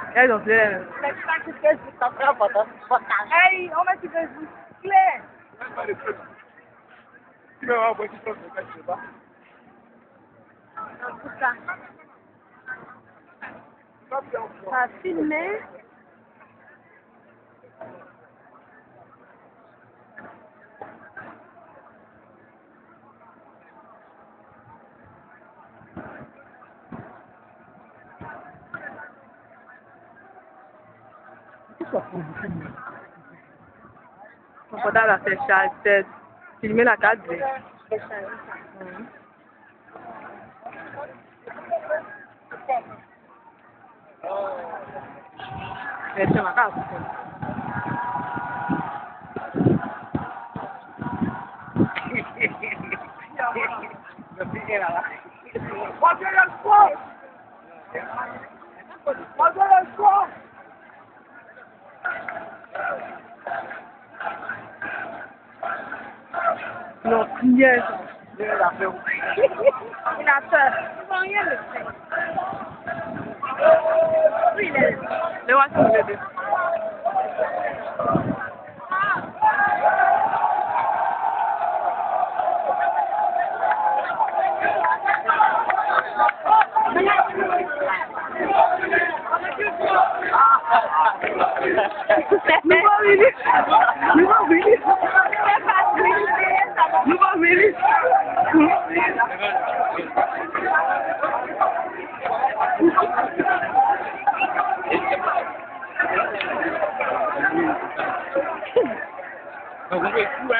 Elles ont fait. Mais tu vas quitter ce temps pour ton portage. Hey, on va se faire clair. Tu vas voir, tu peux faire, je sais pas. En tout cas, ça a filmé. On peut la faire charge, c'est filmer la carte. C'est ma carte. Non, yes. Il a peur. Ils vont rien le faire. Oui, il est. Le voici le bébé. Donc, vous pouvez